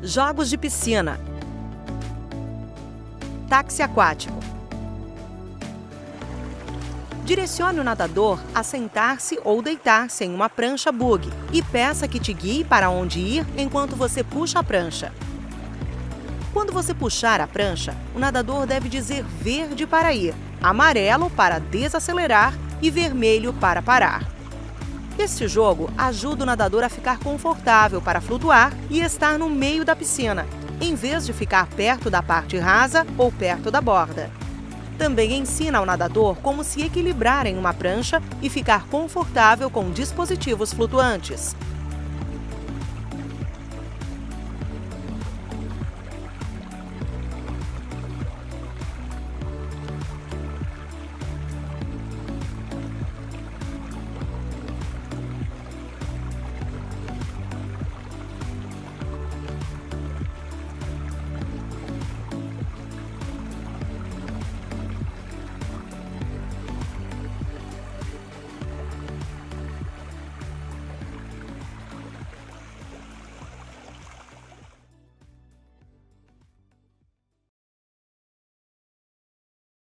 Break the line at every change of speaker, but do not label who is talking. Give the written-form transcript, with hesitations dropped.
Jogos de piscina. Táxi aquático. Direcione o nadador a sentar-se ou deitar-se em uma prancha buggy e peça que te guie para onde ir enquanto você puxa a prancha. Quando você puxar a prancha, o nadador deve dizer verde para ir, amarelo para desacelerar e vermelho para parar. Este jogo ajuda o nadador a ficar confortável para flutuar e estar no meio da piscina, em vez de ficar perto da parte rasa ou perto da borda. Também ensina ao nadador como se equilibrar em uma prancha e ficar confortável com dispositivos flutuantes.